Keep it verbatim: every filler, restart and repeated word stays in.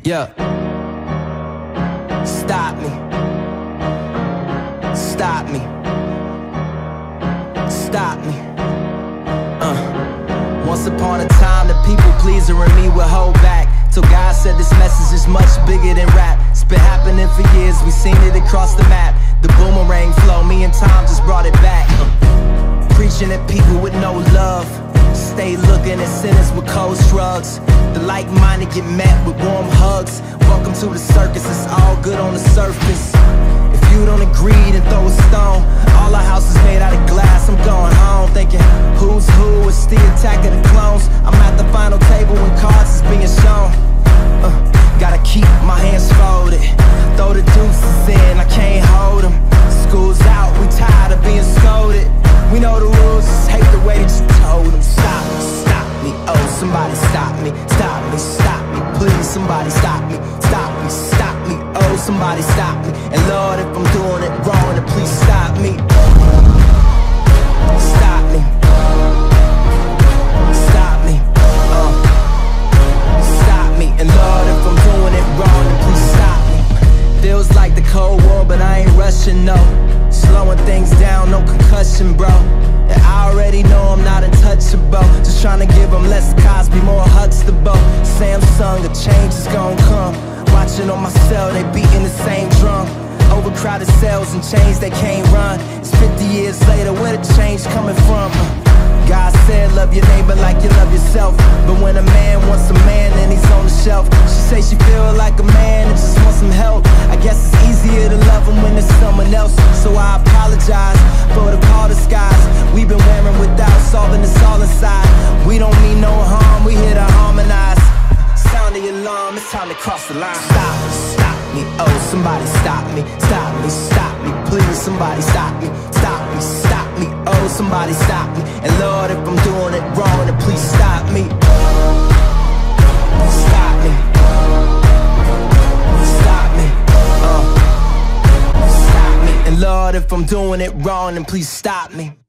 Yeah. Stop me. Stop me. Stop me. Uh. Once upon a time, the people pleaser in me would hold back, till God said this message is much bigger than rap. It's been happening for years, we seen it across the map. The boomerang flow, me and Tom just brought it back. uh. Preaching at people with no love, stay looking at sinners with cold shrugs. The like-minded get met with warm hugs. Welcome to the circus, it's all good on the surface. If you don't agree, then throw a stone. All our house is made out of glass, I'm going home thinking, who's who, it's the attack of the clones. I'm at the final table when cards is being shown. uh, Gotta keep my hands folded, throw the deuces in, I can't hold them. School's out, we tired of being scolded. We know the rules, just hate the way that you told them. Stop, stop me, oh somebody stop me. Stop me, stop me, please somebody stop me. Stop me, stop me, oh somebody stop me. And Lord, if I'm doing it wrong, then please stop me. Stop me. Stop me. uh. Stop me. And Lord, if I'm doing it wrong, then please stop me. Feels like the Cold War, but I ain't rushing, no. Slowing things down, no concussion, bro. And I already know I'm not untouchable. Just trying to give them less Cosby, more Huxtable. Samsung, a change is gon' come. Watching on my cell, they beating the same drum. Overcrowded cells and chains they can't run. It's fifty years later, where the change coming from? God said love your neighbor like you love yourself. But when a man wants a man, then he's on the shelf. She say she feel like a man and just wants some help. I guess it's easier to love him when there's someone else. So I apologize for the call disguise we've been wearing without solving this all inside. We don't mean no harm, we here to harmonize. Sound the alarm, it's time to cross the line. Stop, stop me, oh somebody stop me. Stop me, stop me, please somebody stop me. Stop me, stop me, oh somebody stop me. And Lord, if I'm doing it wrong, then please stop me. Stop me. Stop me. uh. Stop me. And Lord, if I'm doing it wrong, then please stop me.